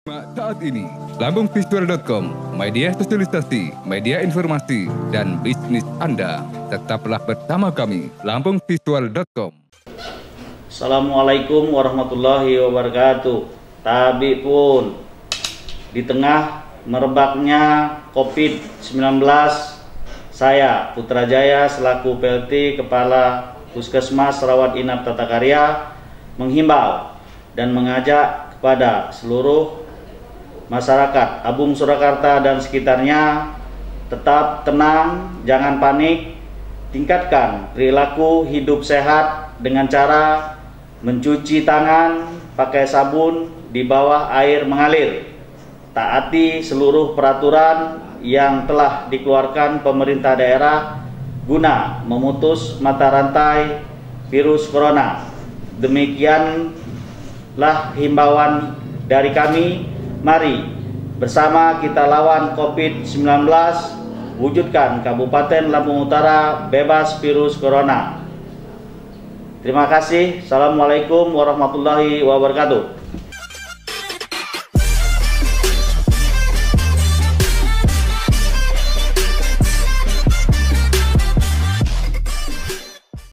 Saat ini, lambungvisual.com, media sosialisasi, media informasi, dan bisnis Anda. Tetaplah bersama kami, lambungvisual.com. Assalamualaikum warahmatullahi wabarakatuh. Tabi pun, di tengah merebaknya COVID-19, saya Putra Jaya selaku PLT Kepala Puskesmas Rawat Inap Tata Karya menghimbau dan mengajak kepada seluruh masyarakat Abung Surakarta dan sekitarnya tetap tenang, jangan panik, tingkatkan perilaku hidup sehat dengan cara mencuci tangan pakai sabun di bawah air mengalir. Taati seluruh peraturan yang telah dikeluarkan pemerintah daerah guna memutus mata rantai virus corona. Demikianlah himbauan dari kami. Mari bersama kita lawan COVID-19, wujudkan Kabupaten Lampung Utara bebas virus corona. Terima kasih. Assalamualaikum warahmatullahi wabarakatuh.